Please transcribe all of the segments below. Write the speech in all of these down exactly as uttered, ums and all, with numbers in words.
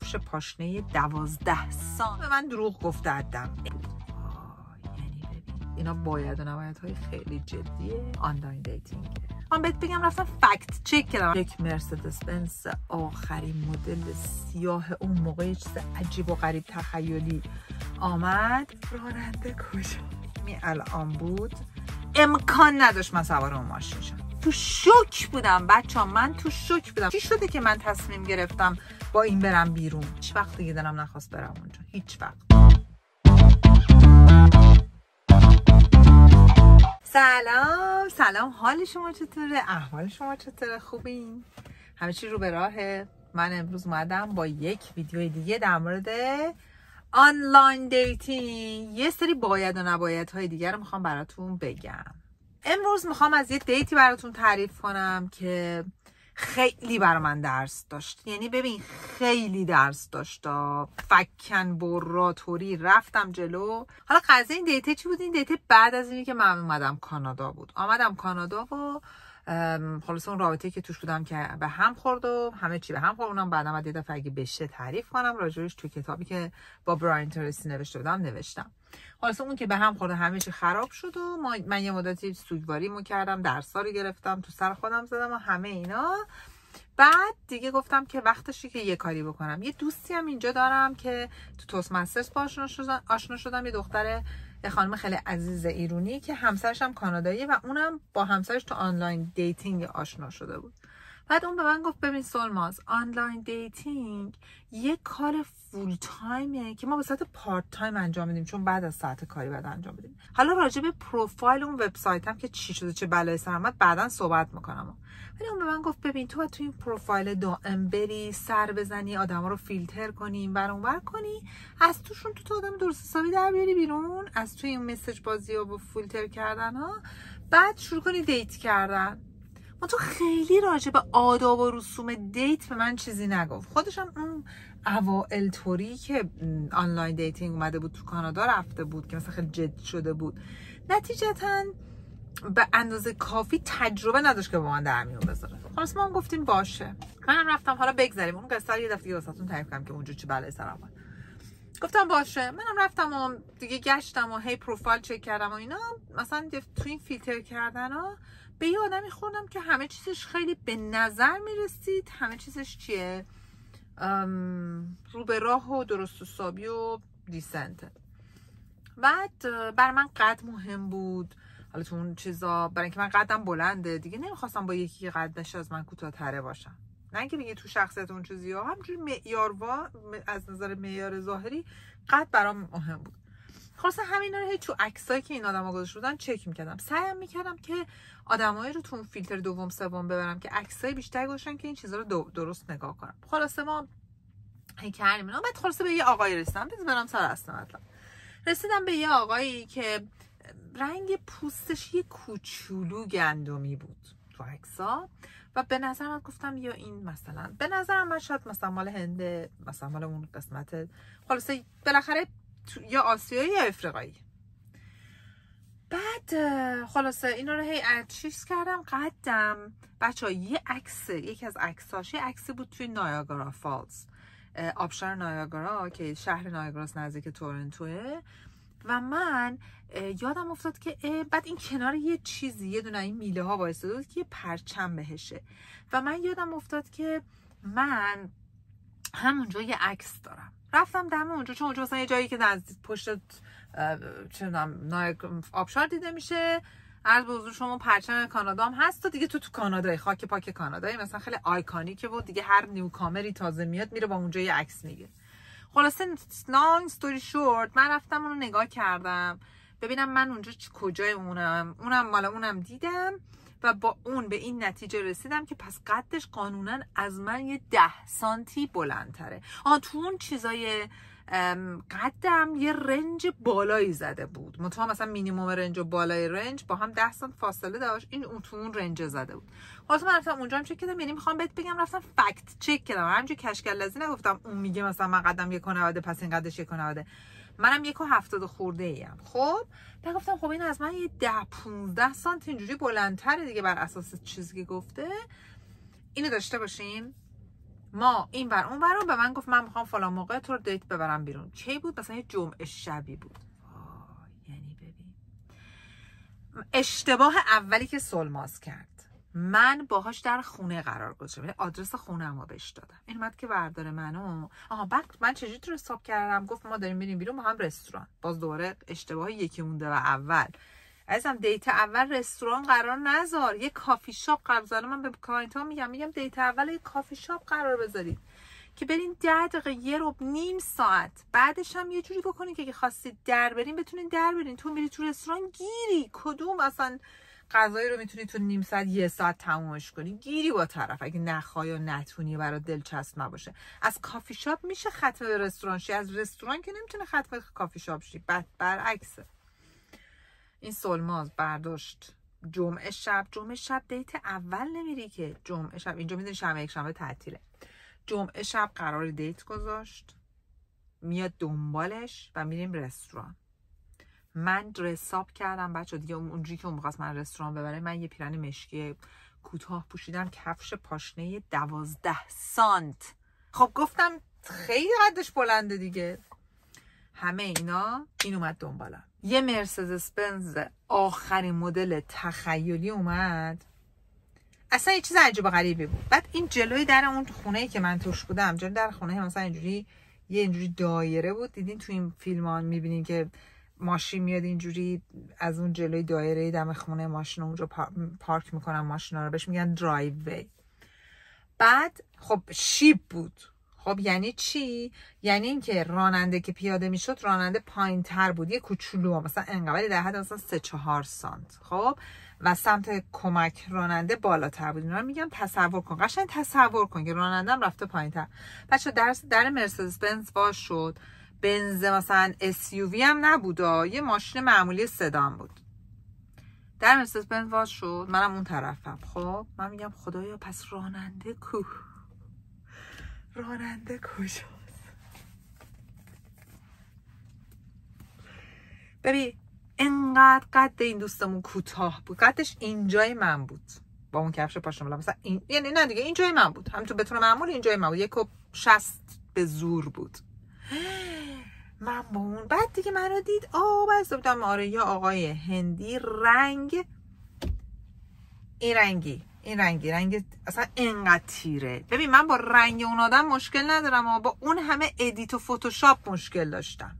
کفش پاشنه دوازده سانت به من دروغ گفته ادم. یعنی ببین اینا باید و نباید های خیلی جدیه آنلاین دیتینگ. من بهت بگم رفتم فکت چک کردم، یک مرسدس بنز آخرین مدل سیاه اون موقع یه چیز عجیب و غریب تخیلی آمد. راننده کجا می الان بود، امکان نداشت من سوار اون ماشین شم. تو شوک بودم بچه ها، من تو شوک بودم. چی شده که من تصمیم گرفتم با این برم بیرون؟ هیچ وقت دیگه دلم نخواست برم اونجا، هیچ وقت. سلام سلام، حال شما چطوره؟ احوال شما چطوره؟ خوبین؟ همه چی رو به راهه؟ من امروز اومدم با یک ویدیو دیگه در مورد آنلاین دیتینگ. یه سری باید و نباید های دیگه رو میخوام براتون بگم. امروز میخوام از یه دیتی براتون تعریف کنم که خیلی برای من درس داشت. یعنی ببین خیلی درس داشت، فکن براتوری رفتم جلو. حالا قضیه این دیته چی بود؟ این دیته بعد از اینی که من اومدم کانادا بود. آمدم کانادا و خلاص اون رابطه که توش بودم که به هم خورد و همه چی به هم خورد. اونم بعدم یه دفعه اگه بشه تعریف کنم راجعش تو کتابی که با براین تریسی نوشته بودم نوشتم. خلاص اون که به هم خورد همه چی خراب شد و ما من یه مدتی سوگواری مو کردم، درس‌ها رو گرفتم، تو سر خودم زدم و همه اینا. بعد دیگه گفتم که وقتشه که یه کاری بکنم. یه دوستی هم اینجا دارم که تو توست مسترز آشنا شدم آشنا شدم یه دختر یه خانم خیلی عزیز ایرانی که همسرش هم کاناداییه و اونم با همسرش تو آنلاین دیتینگ آشنا شده بود. بعد اون به من گفت ببین سلماز، آنلاین دیتینگ یه کار فول تایمه که ما به صورت پارت تایم انجام میدیم، چون بعد از ساعت کاری بعد انجام بدیم. حالا راجع به پروفایل اون وبسایتم که چی شده چه بلایی سر اومد بعداً صحبت میکنم. ولی اون به من گفت ببین تو تو این پروفایل دائم بری سر بزنی، آدما رو فیلتر کنی، این ور اون ور کنی، از توشون تو تو آدم درست حسابی در بیاری بیرون، از توی این مسیج بازی‌ها و فیلتر کردن ها، بعد شروع کنی دیت کردن. من تو خیلی راجع به آداب و رسوم دیت به من چیزی نگفت. خودشم اون اوائل طوری که آنلاین دیتینگ اومده بود تو کانادا رفته بود که مثلا خیلی جدی شده بود، نتیجتاً به اندازه کافی تجربه نداشت که با من در میون بذاره. خلاص ما هم گفتیم باشه. منم رفتم، حالا بگذاریم اون قصه رو یه دفعه واسهتون تعریف کنم که اونجا چه بلایی سر اومد. گفتم باشه. منم رفتم و دیگه گشتم و هی پروفایل چک کردم و اینا. مثلا تو این فیلتر کردن ها به یه آدمی خوردم که همه چیزش خیلی به نظر میرسید همه چیزش چیه رو به راه و درست حسابی و دیسنته. بعد برای من قد مهم بود. حالا تو اون چیزا برای اینکه من قدم بلنده دیگه نمیخواستم با یکی که قدش از من کوتاه‌تره باشم. نه اینکه بگی تو شخصیت اون چیزی ها، همینجوری معیاروا از نظر معیار ظاهری قد برام مهم بود. خلاص همینا رو هی تو عکسایی که این آدما گذاشته بودن چک می‌کردم. سعی می‌کردم که آدمایی رو تو فیلتر دوم سوم ببرم که عکسای بیشتری گذاشتن که این چیزا رو درست نگاه کنم. خلاص ما هی کردیم اینا. بعد خلاص به یه آقایی رسیدم. بذار برم سر اصل مطلب. رسیدم به یه آقایی که رنگ پوستش یه کوچولو گندمی بود تو عکس‌ها و به نظر من گفتم یا این مثلا به نظرم من شاید مثلا مال هنده، مثلا مال اون قسمت خلاص بالاخره یا آسیایی یا افریقایی. بعد خلاصه اینا رو هی چیز کردم قدم. بچه‌ها یه عکس، یکی از عکساش یه عکسی بود توی نایاگارا فالز، آبشار نایاگارا که شهر نایاگاراس نزدیک تورنتوه. و من یادم افتاد که بعد این کنار یه چیزی یه دونه این میله ها وایساده بود که یه پرچم بهشه و من یادم افتاد که من همونجا یه عکس دارم. رفتم دم اونجا، چون اونجا مثلا یه جایی که نزدیک پشت چه می‌دونم آبشار دیده میشه، عرض به حضور شما پرچم کانادا هم هست و دیگه تو تو کانادای خاک پاک کانادایی مثلا خیلی آیکونیکه و دیگه هر نیوکامری تازه میاد میره با اونجا یه عکس میگیره. خلاصه لانگ ستوری شورت من رفتم اونو نگاه کردم ببینم من اونجا کجای اونم اونم مال اونم دیدم و با اون به این نتیجه رسیدم که پس قدش قانونا از من یه ده سانتی بلندتره. آه تو اون چیزای قدم یه رنج بالایی زده بود، مطمئن مثلا مینیمم رنج و بالای رنج با هم ده سانت فاصله داشت، این اون تو اون رنج زده بود. واسه من رفتم اونجا هم چک کردم. یعنی میخوام بهت بگم رفتم فکت چک کردم، همینجوری کشکل لذی نگفتم اون میگه مثلا من قدم یک و نود پس این قدش یک و نود، منم یک و هفتاد خورده ایم. خب من گفتم خب این از من یه ده پونزده سانت اینجوری بلندتره دیگه بر اساس چیزی که گفته. اینو داشته باشین ما این ور اون ور رو به من گفت من میخوام فلان موقع تو رو دیت ببرم بیرون. کی بود؟ مثلا یه جمعه شبی بود. یعنی ببین اشتباه اولی که سلماز کرد، من باهاش در خونه قرار گذاشتم، یعنی آدرس خونه‌مو بهش دادم. این اومد که برداره منو. آها بعد من چجوری تو حساب کردم؟ گفت ما داریم میریم بیرون با هم رستوران. باز دوباره اشتباه یکی مونده و اول. عزیزم دیت اول رستوران قرار نذار، یه کافی شاپ قرار بذار. من به کلاینت‌ها میگم میگم دیت اول یه کافی شاپ قرار بذارید که برین ده دقیقه یه ربع نیم ساعت، بعدش هم یه جوری بکنین که اگه خواستید در برین بتونین در برین. تو میری تو رستوران گیری، کدوم اصلا غذایی رو میتونی تو نیم ساعت یه ساعت تمومش کنی؟ گیری با طرف اگه نخوای و نتونی برات دلچسب نباشه. از کافی شاپ میشه ختم به رستوران شی، از رستوران که نمیتونه ختم به کافی شاپ شی. بعد برعکسه. این سلماز برداشت جمعه شب. جمعه شب دیت اول نمیری که. جمعه شب اینجا میدونی شنبه یک شنبه تعطیله. جمعه شب قرار دیت گذاشت، میاد دنبالش و میریم رستوران. من رساب کردم بچه دیگه اونجوری که اون می‌خواست من رستوران ببره. من یه پیرن مشکی کوتاه پوشیدم، کفش پاشنه دوازده سانت. خب گفتم خیلی قدش بلنده دیگه. همه اینا این اومد دنبالم. یه مرسدس بنز آخرین مدل تخیلی اومد. اصلا یه چیز عجیب و غریبی بود. بعد این جلوی در اون خونه‌ای که من توش بودم، جلوی در خونه مثلا اینجوری یه اینجوری دایره بود. دیدین تو این فیلم‌ها می‌بینین که ماشین میاد اینجوری از اون جلوی دایره دم خونه ماشین اونجا پارک میکنن ماشینا رو، بهش میگن درایو وی. بعد خب شیب بود. خب یعنی چی؟ یعنی اینکه راننده که پیاده میشد راننده پایین‌تر بود، یه کوچولو مثلا انقدر در حد مثلا سه چهار سانت. خب و سمت کمک راننده بالاتر بود. اینا رو میگم تصور کن، قشنگ تصور کن که راننده‌ام رفته پایین‌تر. بچا در در مرسدس بنز باز شد. بنز مثلا اس یو وی هم نبود، یه ماشین معمولی سدان بود. در مرسدس بنز واز شد، منم اون طرفم. خب من میگم خدایا پس راننده کو؟ راننده کجاست؟ ببین انقدر قد این دوستمون کوتاه بود، قدش اینجای من بود با اون کفش پاشنه مثلا این، یعنی نه دیگه اینجای من بود، هم تو بتونه معمول اینجای من بود، یک و شصت به زور بود. من با اون بعد دیگه منو دید آه بس بودم آره یا آقای هندی، رنگ این رنگی این رنگی رنگ اصلا اینقدر تیره. ببین من با رنگ اون آدم مشکل ندارم اما با اون همه ادیت و فتوشاپ مشکل داشتم.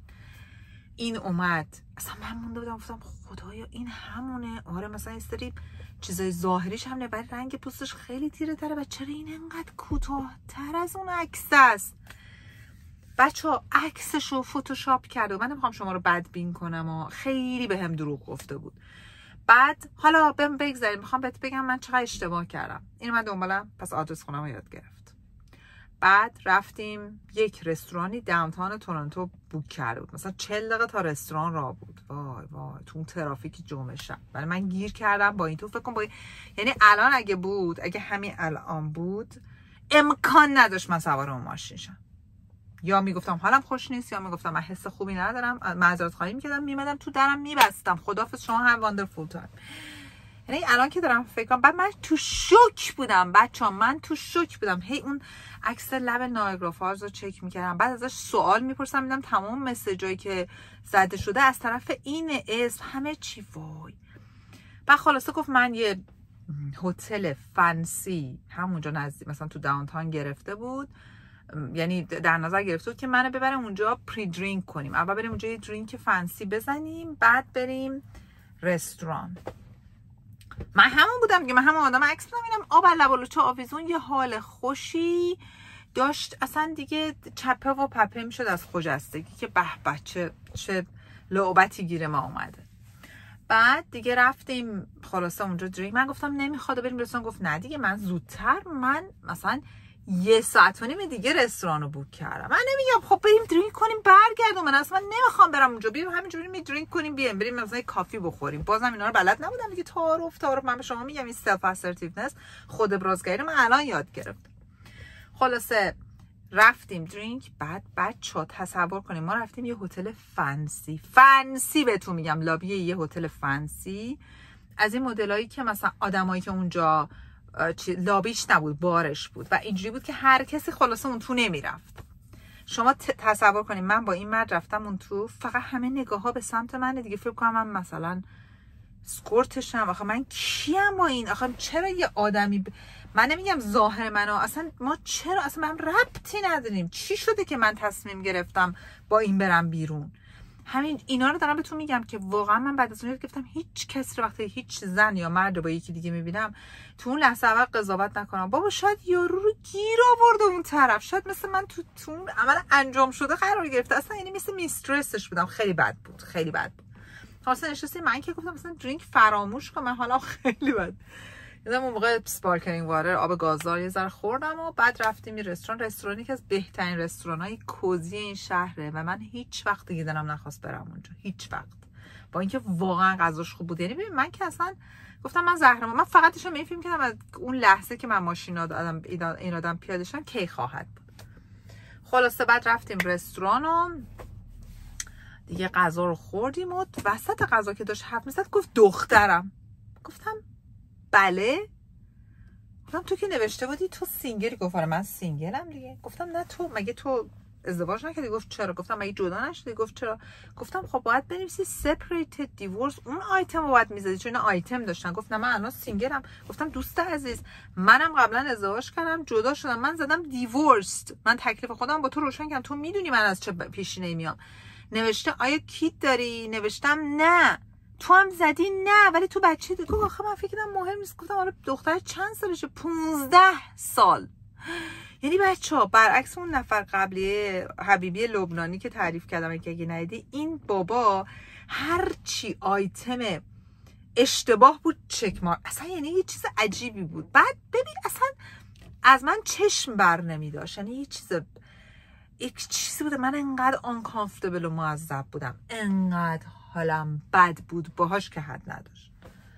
این اومد اصلا من مونده بودم گفتم خدایا این همونه. آره مثلا این سری چیزای ظاهریش هم نه، ولی رنگ پوستش خیلی تیره تره و چرا این انقدر کوتاه تر از اون عکس است؟ بچه ها عکسشو فتوشاپ کرده و من نمیخوام شما رو بدبین کنم و خیلی به هم دروغ گفته بود. بعد حالا بهم بگذاریم میخوام بهت بگم من چقدر اشتباه کردم. اینو من دنبالم پس آدرس خونم رو یاد گرفت. بعد رفتیم یک رستورانی داونتاون تورنتو بوک کرده بود، مثلا چهل دقیقه تا رستوران راه بود. وای وای تو اون ترافیک جمعه شب ولی من گیر کردم با این. تو فکر کن با این... یعنی الان اگه بود اگه همین الان بود امکان نداشت من سوار اون ماشین شم. یا میگفتم حالم خوش نیست یا میگفتم من حس خوبی ندارم، معذرت خواهی میکردم، میمدم تو درم میبستم خداحافظ شما هم واندرفول تایم. یعنی الان که دارم فکر کنم بعد من تو شوک بودم بچه‌ها، من تو شوک بودم. هی اون عکس لب نایگرا فالز رو چک میکردم، بعد ازش سوال میپرسم، میدم تمام مسیجایی که زده شده از طرف این اسم همه چی. وای بعد خلاصه گفت من یه هتل فنسی همونجا نزدیک مثلا تو داونتاون گرفته بود، یعنی در نظر گرفته بود که منو ببره اونجا پری درینک کنیم، اول بریم اونجا یه درینک فنسی بزنیم بعد بریم رستوران. من همون بودم که من همون آدم عکس می‌بینم آب لبالوچه آویزون، یه حال خوشی داشت اصلا دیگه چپه و پپه میشد از خجستگی که به به چه چه لعبتی گیر ما اومده. بعد دیگه رفتیم خلاصه اونجا درینک، من گفتم نمیخواد بریم رستوران، گفت نه دیگه من زودتر من مثلا یه ساعت و نیم دیگه رستوران رو بوک کردم. من نمیگم خب بریم درینک کنیم برگردم، من اصلا نمیخوام برم اونجا، بیام همینجوری می درینک کنیم بیام بریم مثلا کافی بخوریم. بازم اینا رو بلد نبودم دیگه. تعارف تعارف من به شما میگم این سلف اسرتیونس خود ابرازگری من الان یاد گرفتم. خلاصه رفتیم درینک. بعد بچه‌ها تصور کنیم ما رفتیم یه هتل فنسی فنسی بهتون میگم، لابی یه هتل فنسی از این مدلایی که مثلا آدمایی که اونجا لابیش نبود، بارش بود و اینجوری بود که هر کسی خلاصه اون تو نمیرفت. شما تصور کنید من با این مرد رفتم اون تو، فقط همه نگاه ها به سمت منه دیگه. فکر کنم من مثلا اسکورتشم. آخه من کیم با این؟ آخه چرا یه آدمی ب... من نمیگم ظاهر منو، اصلا ما چرا اصلا من ربطی نداریم. چی شده که من تصمیم گرفتم با این برم بیرون؟ همین اینا رو دارم بهتون میگم که واقعا من بعد از اون گفتم هیچ کس رو وقتی هیچ زن یا مرد با یکی دیگه میبینم تو اون لحظه اول قضاوت نکنم. بابا شاید یارو رو گیر آورده اون طرف، شاید مثل من تو تو اون عمل انجام شده قرار گرفته. اصلا یعنی مثل میسترسش بودم. خیلی بد بود، خیلی بد بود. خلاص نشستیم، من که گفتم مثلا درینک فراموش کن، من حالا خیلی بد. یادم اون موقع سپارکلینگ واتر آب گازدار یه ذره خوردم و بعد رفتیم یه رستوران. رستورانی که از بهترین رستوران‌های کوزی این شهره و من هیچ وقت دیگه دلم نخواست برم اونجا، هیچ وقت، با اینکه واقعا غذاش خوب بود. یعنی ببین من که اصلا گفتم من زهرم، من فقط داشتم این فیلم کردم از اون لحظه که من ماشین آدم این آدم پیاده شدن کی خواهد بود. خلاصه بعد رفتیم رستوران و دیگه غذا رو خوردیم و وسط غذا که داشت حرف می‌زد گفت دخترم. گفتم بله. گفتم تو که نوشته بودی تو سینگلی. گفت آره من سینگلم دیگه. گفتم نه تو مگه تو ازدواج نکردی؟ گفت چرا. گفتم مگه جدا نشدی؟ گفت چرا. گفتم خب باید بنویسی separated divorce، اون آیتم رو باید میزدی چون اینا آیتم داشتن. گفت نه من الان سینگلم. گفتم دوست عزیز منم قبلا ازدواج کردم جدا شدم، من زدم divorced، من تکلیف خودم با تو روشن کردم، تو میدونی من از چه پیشینه‌ای میام. نوشته آیا کیت داری؟ نوشتم نه. تو هم زدی نه ولی تو بچه دیگه. گفت آخه من فکر کردم مهم نیست. گفتم آره دختر چند سالشه؟ پونزده سال. یعنی بچه‌ها برعکس اون نفر قبلی حبیبی لبنانی که تعریف کردم که اگه ندیدی، این بابا هر چی آیتم اشتباه بود چک مارک. اصلا یعنی یه چیز عجیبی بود. بعد ببین اصلا از من چشم بر نمی داشت. یعنی یه چیز یک چیزی بود. من انقدر uncomfortable و معذب بودم، انقدر حالم بد بود باهاش که حد نداشت.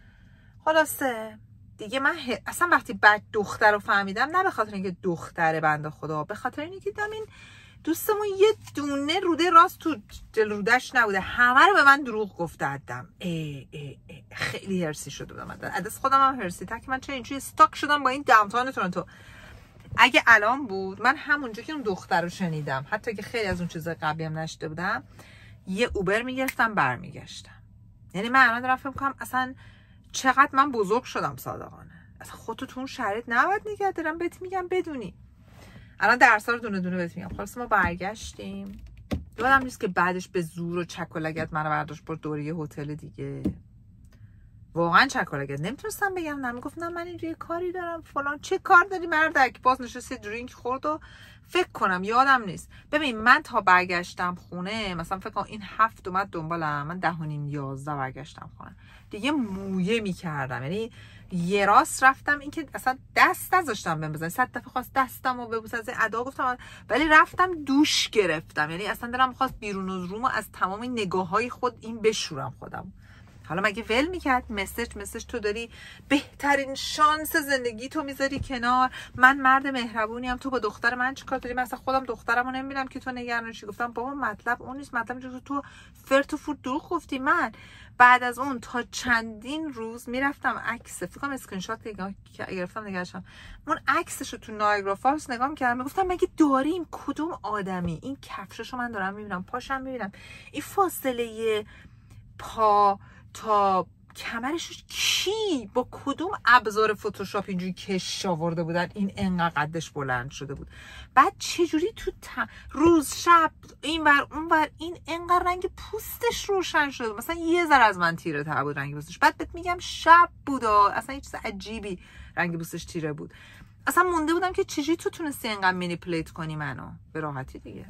خلاصه دیگه من ه... اصلا وقتی بعد دختر رو فهمیدم، نه به خاطر اینکه دختره بنده خدا، به خاطر اینکه دیدم این دوستمون یه دونه روده راست تو دل رودش نبوده، همه رو به من دروغ گفته. ادم ای ای ای خیلی هرسی شده بودم. عدس خودم هم هرسی تک من چه اینجوری استاک شدم با این داونتاون تورنتو. اگه الان بود من همونجا که اون دختر رو شنیدم، حتی که خیلی از اون چیزای قبلی هم نشده بودم، یه اوبر میگرفتم برمیگشتم. یعنی من الان دارم فکر می‌کنم اصلا چقدر من بزرگ شدم صادقانه. اصلا خودت تو اون شرایط نباید نگه دارم بهت میگم بدونی. الان درس‌ها رو دونه دونه بهت میگم. خلاص ما برگشتیم. یادم نیست که بعدش به زور و چک و لگد منو برداشت برد دور یه هتل دیگه. واقعا چک و لگد نمیتونستم بگم نه. میگفت نه من اینجا یه کاری دارم فلان. چه کار داری مردک؟ باز نشستی درینک خورد و فکر کنم یادم نیست. ببین من تا برگشتم خونه مثلا فکر کنم این هفت اومد دنبالم، من ده و نیم یازده برگشتم خونه دیگه. مویه میکردم، یعنی یه راست رفتم، این که اصلا دست نذاشتم بهم بزنم. صد دفعه خواست دستم رو ببوس از ادا گفتم، ولی رفتم دوش گرفتم. یعنی اصلا دلم خواست بیرون از روم و از تمام نگاه های خود این بشورم خودم. حالا مگه ول میکرد؟ مسج مسج تو داری بهترین شانس زندگی تو میذاری کنار، من مرد مهربونی ام، تو با دختر من چیکار داری؟ مثلا خودم دخترمو نمیبینم که تو نگرانشی. گفتم بابا مطلب اون نیست، مطلب اینه تو فرت و فوت دروغ گفتی. من بعد از اون تا چندین روز میرفتم عکس، فکر کنم اسکرین شات گرفتم نگاشتم، اون عکسشو تو نایگرا فالز نگاه میکردم، میگفتم مگه داریم کدوم آدمی این کفششو من دارم میبینم، پاشم میبینم، این فاصله پا تا کمرش کی با کدوم ابزار فتوشاپ اینجوری کش آورده بودن این انقدر قدش بلند شده بود، بعد چجوری تو ت... روز شب این ور اون ور این انقدر رنگ پوستش روشن شده، مثلا یه ذره از من تیره تر بود رنگ پوستش، بعد بهت میگم شب بود، اصلا یه چیز عجیبی رنگ پوستش تیره بود. اصلا مونده بودم که چجوری تو تونستی انقدر مانیپولیت کنی منو به راحتی دیگه.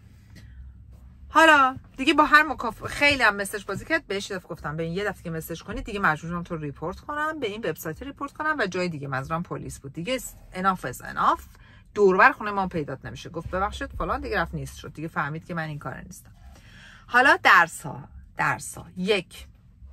حالا دیگه با هر مکافئه خیلی هم مسج بازی کرد، بهش دفعه گفتم به این یه دفعه که مسج کنید دیگه مجبورم تو ریپورت کنم، به این وبسایت ریپورت کنم و جای دیگه، منظورم پلیس بود دیگه. اناف از اناف، دوربر خونه ما پیدات نمیشه. گفت ببخشید فلان، دیگه رفت نیست شد دیگه، فهمید که من این کار نیستم. حالا درس ها درس ها یک،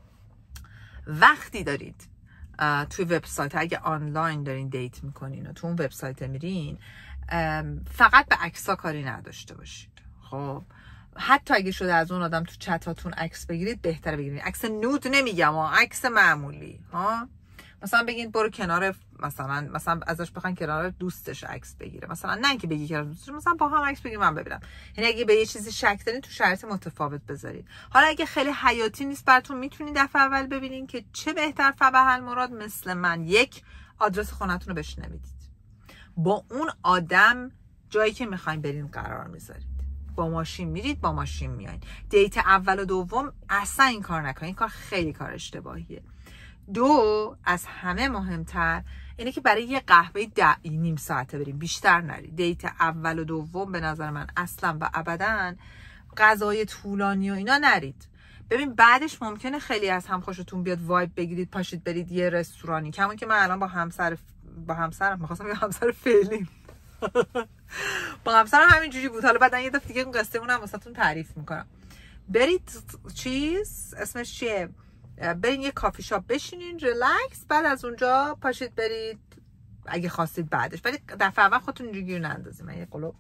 وقتی دارید توی وبسایت اگه آنلاین دارین دیت میکنین و تو اون وبسایت میرین، فقط به عکس‌ها کاری نداشته باشید. خب حتی اگه شده از اون آدم تو چتاتون عکس بگیرید، بهتره بگیرید عکس نود، نمیگم ها، عکس معمولی ها. مثلا بگین برو کنار، مثلا مثلا ازش بخواین کنار دوستش عکس بگیره، مثلا نه اینکه بگی کنار دوستش، مثلا با هم عکس بگیریم من ببینم. یعنی اگه به یه چیزی شک دارین تو شرایط متفاوت بذارید. حالا اگه خیلی حیاتی نیست براتون، میتونید دفعه اول ببینین که چه بهتر فبحل مراد مثل من یک آدرس خونتون رو بهش نمیدید، با اون آدم جایی که میخواین برین قرار میذارید، با ماشین میرید با ماشین میایین. دیت اول و دوم اصلا این کار نکنید، این کار خیلی کار اشتباهیه. دو، از همه مهمتر اینه که برای یه قهوه ده نیم ساعته بریم، بیشتر نرید. دیت اول و دوم به نظر من اصلا و ابدا غذای طولانی و اینا نرید. ببین بعدش ممکنه خیلی از هم خوشتون بیاد، وایب بگیرید، پاشید برید یه رستورانی. کمون که من الان با همسر با همسرم می‌خواستم بگم همسر فعلی با همسرم همینجوری بود. حالا بعدن یه دفعه دیگه اون قصه اونم واسهتون تعریف میکنم. برید چیز اسمش چیه، برین یه کافی شاپ بشینین ریلکس، بعد از اونجا پاشید برید اگه خواستید بعدش. ولی دفعه اول خودتون اینجوری گیر نندازید. من یه قلوب.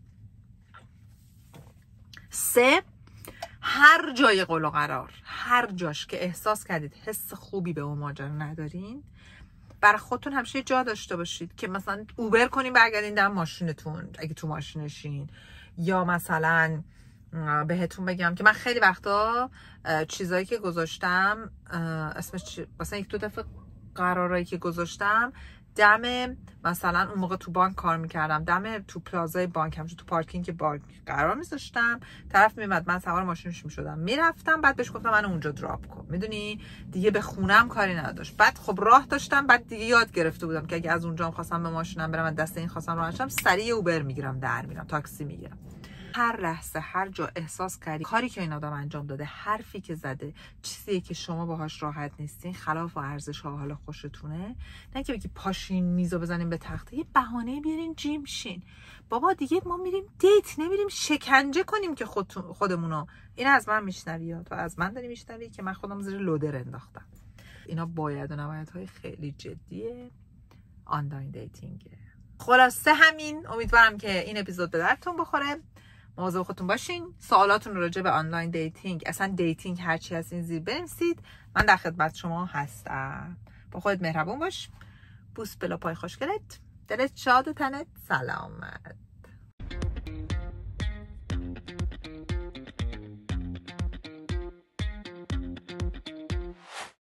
سه، هر جای قول و قرار، هر جاش که احساس کردید حس خوبی به اون ماجرا ندارین، برای خودتون همیشه جا داشته باشید که مثلا اوبر کنین برگردین در ماشینتون اگه تو ماشینشین، یا مثلا بهتون بگم که من خیلی وقتا چیزایی که گذاشتم اسمش چی، مثلا یک دو دفعه قرارایی که گذاشتم دم، مثلا اون موقع تو بانک کار میکردم، دم تو پلازای بانک، همچون تو پارکینگ بانک قرار میذاشتم، طرف میمد من سوار ماشینش میشدم میرفتم، بعد بهش گفتم منو اونجا دراپ کن، میدونی دیگه به خونم کاری نداشت. بعد خب راه داشتم، بعد دیگه یاد گرفته بودم که اگه از اونجا خواستم به ماشینم برم، من دست این خواستم راه نشم، سریع اوبر میگیرم در میرم، تاکسی میگیرم. هر لحظه هر جا احساس کردی کاری که این آدم انجام داده، حرفی که زده، چیزی که شما باهاش راحت نیستین، خلاف ارزش ها، حالا خوشتونه، نه که بگی پاشین میزو بزنیم به تخته، یه بهانه بیارین جیم شین. بابا دیگه ما میریم دیت، نمیریم شکنجه کنیم که خودتون خودمونو. این از من میشنوی، تو از من داری میشنوی که من خودم زیر لودر انداختم. اینا باید و نبایدهای خیلی جدیه آنلاین دیتینگ. خلاصه همین، امیدوارم که این اپیزود به دردتون بخوره. مواظب خودتون باشین. سوالاتون راجع به آنلاین دیتینگ، اصلا دیتینگ هر چی هست این زیر بنویسید، من در خدمت شما هستم. با خودت مهربون باش. بوس بلا پای خوشگلت، دلت شاد و تنت سلامت.